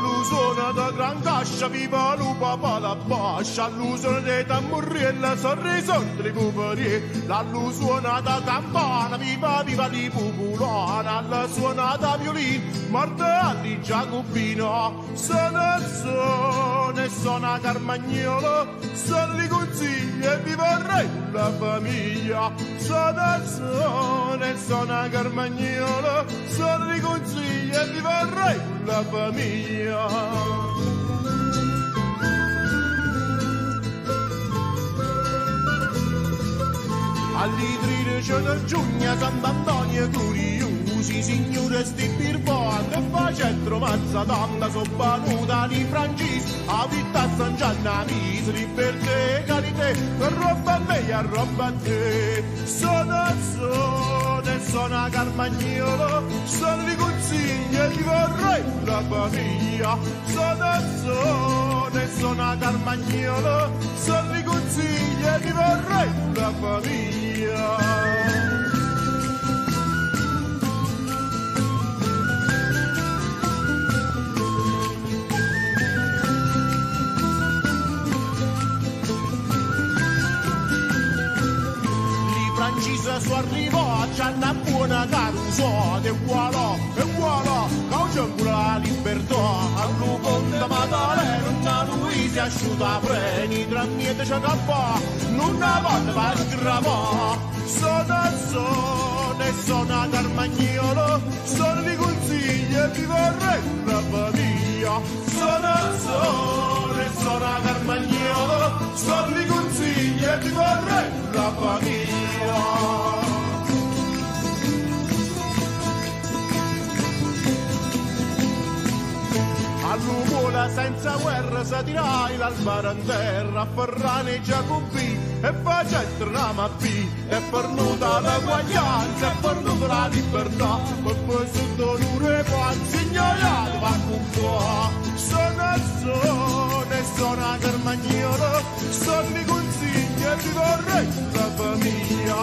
All'usone da gran cascia viva lupa pa la bascia, all'usone de tamburriella sorriso di cuperie, l'allusuona da campana viva viva di pupulana, alla suonata violino morta di Giacobino, sono Carmagnolo, sono di consigli e vi vorrei con la famiglia, sono Carmagnolo, sono di consigli e vi vorrei con la famiglia. All'idride c'è del giugno Sant'Antonio Curiosi, signore sti birboa che face trovazza tanta soppanuta di francesi, a vita a San Giannavisi, libertà e carità, per roba a me e roba a te. Sono Carmagnolo, sono di consigli e ti vorrei una famiglia. Sono Carmagnolo, sono di consigli e ti vorrei una famiglia. Francese su arrivò, c'è una buona caruso, e voilà, caucia pure la libertà, allo conte Maddalena, una lui si asciuta preni, tra niente c'è da fa, non una volta va a sgravare, sono Carmagnolo, sono di consigli e vi vorrei una famiglia, sono Carmagnolo, sono di consigli e vi vorrei una famiglia. All'ugola senza guerra si tirai l'albaro in terra, a Ferrani e Giacobbi e facendo una mappi, è perduta la guaglianza, è perduta la libertà, per poi sotto l'ure quanti ignorati va con qua. Sono Carmagnolo, sono di consigli e ti vorrei la famiglia.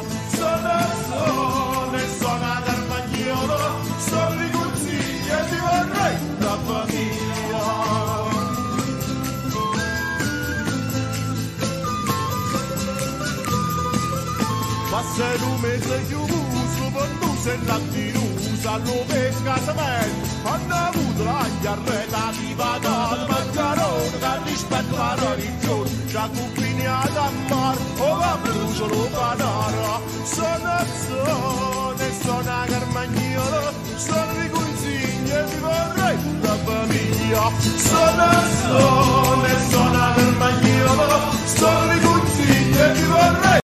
Sono Carmagnolo, sono di consigli e ti vorrei la famiglia. Passa un mese chiuso, venduto e lattinusa, lo pesca sementi, hanno avuto la chiarretta viva da maccarone, da rispetto alla religione, Giacobini ad ammar, o va brucio lo canara, sono Carmagnolo, sono di consigli e vi vorrei la famiglia, sono Carmagnolo, sono di consigli e vi vorrei